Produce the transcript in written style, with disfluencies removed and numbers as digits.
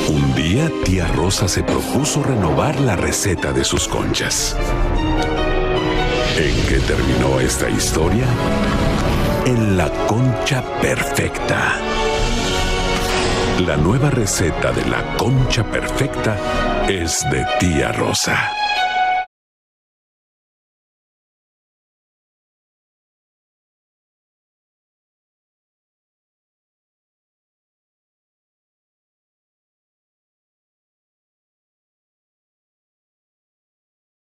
Un día, tía Rosa se propuso renovar la receta de sus conchas. ¿En qué terminó esta historia? En la concha perfecta. La nueva receta de la concha perfecta es de tía Rosa.